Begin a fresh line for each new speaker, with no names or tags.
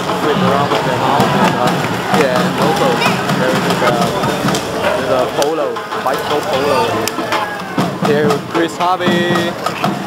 with around with their mouth. And, yeah, and also there's a polo, bicycle polo. Here with Chris Harvey.